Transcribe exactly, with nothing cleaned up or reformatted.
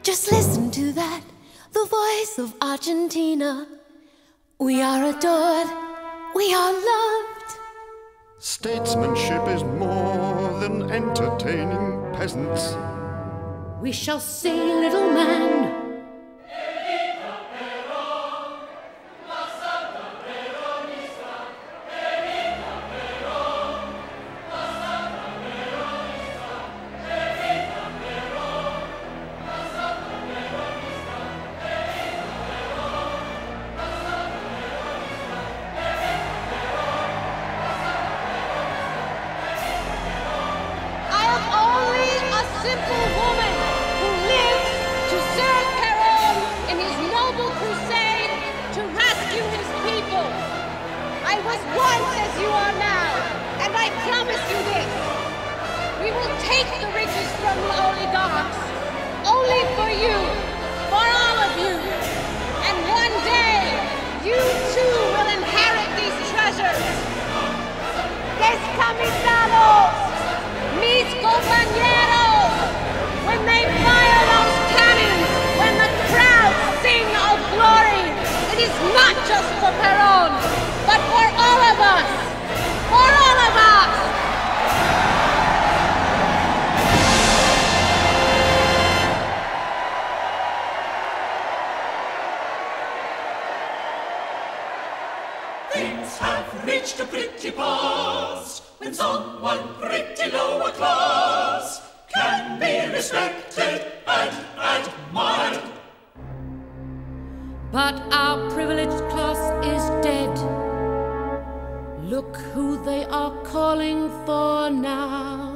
Just listen to that, the voice of Argentina. We are adored, we are loved. Statesmanship is more than entertaining peasants. We shall see, little man. Simple woman who lives to serve Perón in his noble crusade to rescue his people. I was once as you are now, and I promise you this. We will take the riches from the oligarchs, only for you, for all of you. And one day, you too will inherit these treasures. Descamisados, mis compañeros. When they fire those cannons, when the crowds sing of glory, it is not just for Perón, but for all of us, for all of us. Things have reached a pretty pass when someone pretty lower class can be respected and admired. But our privileged class is dead. Look who they are calling for now.